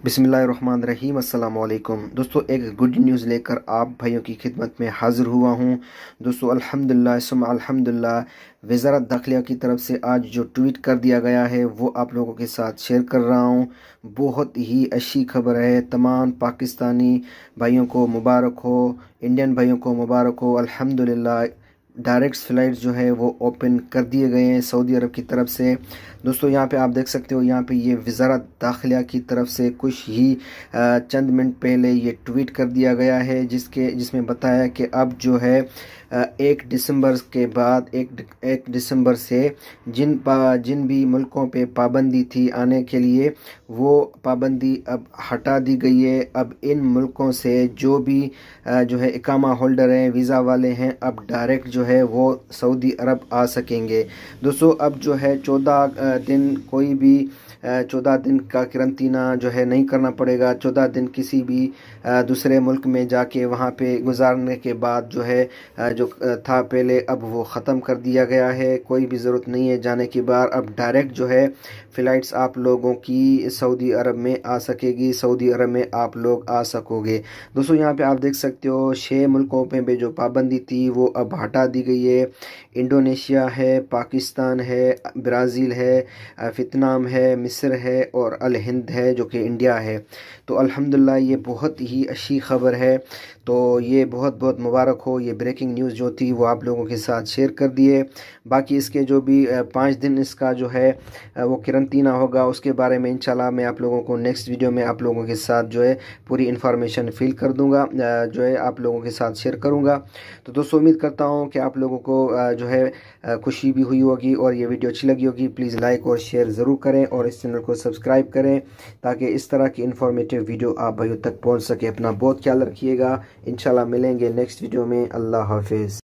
बिस्मिल्लाहिर्रहमानिर्रहीम अस्सलाम वालेकुम दोस्तों, एक गुड न्यूज़ लेकर आप भाइयों की खिदमत में हाज़िर हुआ हूँ। दोस्तों अल्हम्दुलिल्लाह सुम्मा अल्हम्दुलिल्लाह, वज़ारत दाखिला की तरफ से आज जो ट्वीट कर दिया गया है वो आप लोगों के साथ शेयर कर रहा हूँ। बहुत ही अच्छी खबर है। तमाम पाकिस्तानी भाइयों को मुबारक हो, इंडियन भाइयों को मुबारक हो। अल्हम्दुलिल्लाह डायरेक्ट फ़्लाइट्स जो है वो ओपन कर दिए गए हैं सऊदी अरब की तरफ से। दोस्तों यहाँ पे आप देख सकते हो, यहाँ पे ये वज़ारत दाखिला की तरफ से कुछ ही चंद मिनट पहले ये ट्वीट कर दिया गया है जिसमें बताया कि अब जो है 1 दिसंबर के बाद 1 दिसंबर से जिन भी मुल्कों पे पाबंदी थी आने के लिए, वो पाबंदी अब हटा दी गई है। अब इन मुल्कों से जो भी जो है इकामा होल्डर हैं, वीज़ा वाले हैं, अब डायरेक्ट जो है वो सऊदी अरब आ सकेंगे। दोस्तों अब जो है 14 दिन कोई भी 14 दिन का करंतना जो है नहीं करना पड़ेगा। 14 दिन किसी भी दूसरे मुल्क में जाके वहाँ पे गुजारने के बाद जो है जो था पहले, अब वो ख़त्म कर दिया गया है। कोई भी ज़रूरत नहीं है जाने की बार। अब डायरेक्ट जो है फ़्लाइट्स आप लोगों की सऊदी अरब में आ सकेगी, सऊदी अरब में आप लोग आ सकोगे। दोस्तों यहाँ पे आप देख सकते हो 6 मुल्कों पे जो पाबंदी थी वो अब हटा दी गई है। इंडोनेशिया है, पाकिस्तान है, ब्राज़ील है, वियतनाम है, मिस्र है और अल हिंद है जो कि इंडिया है। तो अल्हम्दुलिल्लाह ये बहुत ही अच्छी खबर है। तो ये बहुत बहुत मुबारक हो। ये ब्रेकिंग न्यूज़ जो थी वो आप लोगों के साथ शेयर कर दिए। बाकी इसके जो भी 5 दिन इसका जो है वो करंतना होगा, उसके बारे में इंशाल्लाह मैं आप लोगों को नेक्स्ट वीडियो में आप लोगों के साथ जो है पूरी इन्फॉर्मेशन फिल कर दूंगा, जो है आप लोगों के साथ शेयर करूंगा। तो दोस्तों उम्मीद करता हूँ कि आप लोगों को जो है खुशी भी हुई होगी और ये वीडियो अच्छी लगी होगी। प्लीज़ लाइक और शेयर ज़रूर करें और इस चैनल को सब्सक्राइब करें ताकि इस तरह की इन्फॉर्मेटिव वीडियो आप भाइयों तक पहुँच सके। अपना बहुत ख्याल रखिएगा। इंशाल्लाह मिलेंगे नेक्स्ट वीडियो में। अल्लाह हाफिज़।